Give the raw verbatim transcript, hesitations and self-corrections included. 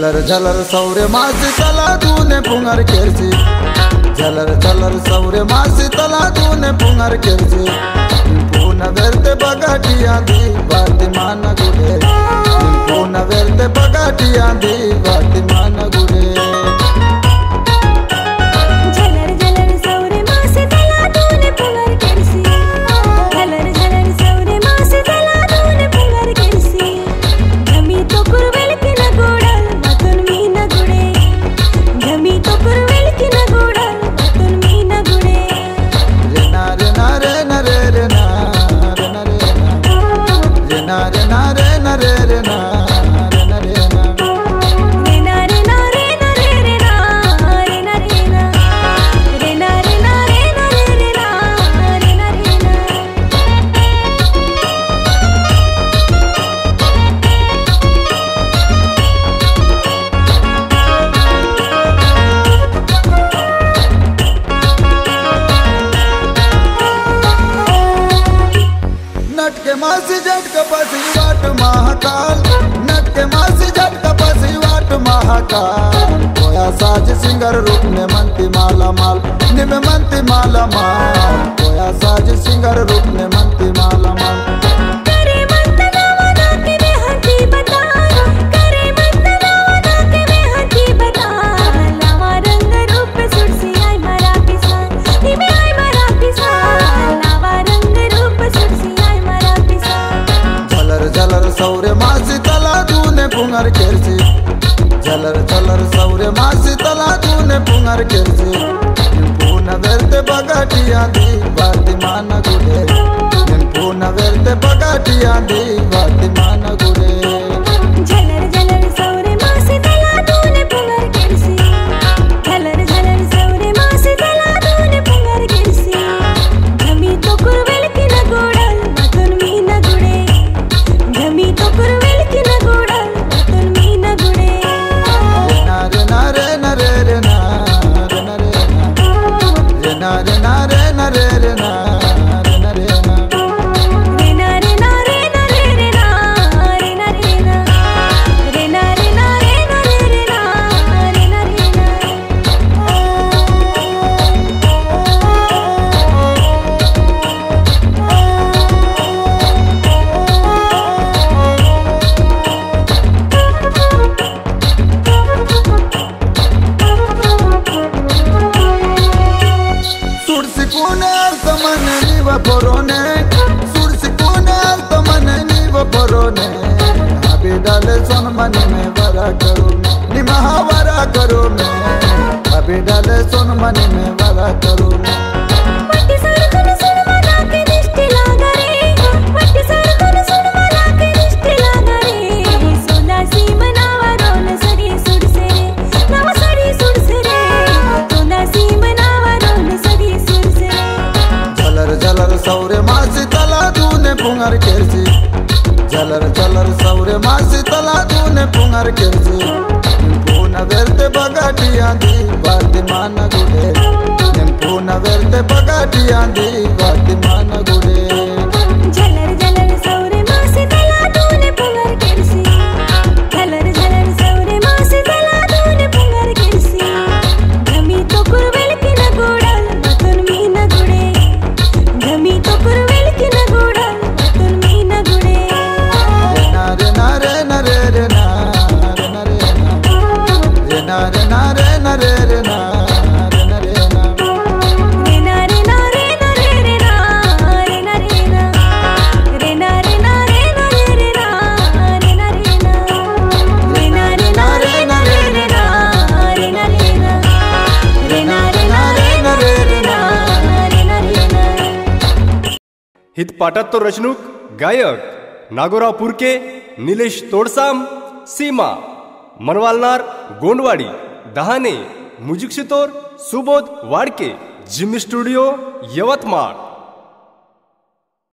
झलर झलर सौरे मासी तला दूने पुंगर केरसी झलर झलर सौरे मासी तला दूने पुंगर केरसी पूना वेरते बगाटिया दी बाती मान गुडे पूना वेरते बगाटिया दी बाती मान गुडे नटके मासी झटका पसी वाट महाकाल नटके मासी झटका पसी वाट महाकाल कोया साज सिंगर रूप में मनती माला माल निमे मनती माला माल कोया साज सिंगर रूप में मनती माला माल करे मंत नावना के में हंसी बता करे मंत नावना के में हंसी बता लावा रंग रूप सुरसी आई मरा किसान निमे आई मरा किसान लावा रंग रूप सुरसी झलर झलर सौरे मासी तला दूने पुंगर केरसी झलर झलर सौरे मासी तला दूने पुंगर केरसी पूना वेरते बगाटिया दी बाती मान गुडे पूना वेरते बगाटिया दी बाती मान गुडे झलर झलर सौरे मासी तला दूने पुंगर केरसी झलर झलर सौरे मासी तला दूने पुंगर केरसी घमी तो कुरवेल की न गोडल मथुन मी न गुडे घमी तो कुरवेल की न गोडल मथुन मी न गुडे नारे नारे नरे रे नारे नरे रे नारे नारे नरे रे नारे नरे ना रे नारे नारे नरे रे नारे नरे ना रे नारे नारे नरे रे नारे नरे ना सुरसी कोने तमन नीव परोने सुरसी कोने तमन नीव परोने अभी डाले सोन मनी में वरा करो निमहा वरा करो मैं अभी डाले सोन मनी में वरा करो पट्टी सर कोन सुन मना के दृष्टि लागा रे पट्टी सर कोन सुन मना के दृष्टि लागा रे सोना सी मनावा रोन सरी सुर से रे नव सरी सुर से रे सोना सी मनावा रोन सरी सुर से झलर झलर सौरे मासी तला दूने पुंगर केरसी झलर झलर सौरे मासी तला दूने पुंगर केरसी पूना वेरते बगाटिया दी बाती मान गुडे पूना वेरते बगाटिया दी बाती मान गुडे झलर झलर सौरे मासी तला दूने पुंगर केरसी झलर झलर सौरे मासी तला दूने पुंगर केरसी घमी तो कुरवेल की न गोडल मथुन मी न गुडे घमी तो कुरवेल की न गोडल मथुन मी न गुडे नारे नारे नरे रे नारे नरे ना रे नारे नारे नरे रे नारे नरे ना रे नारे नारे नरे रे नारे नरे ना रे नारे नारे नरे रे नारे नरे ना रे नारे नारे नरे रे नारे नरे ना रे नारे नारे नरे रे नारे नरे ना हित पाठात तो रचणूक गायक Nagorao Purke Nilesh Todsam Seema Manwalnar Gondwadi Dahane music Shitor Subodh Wadke Jim studio Yavatmal.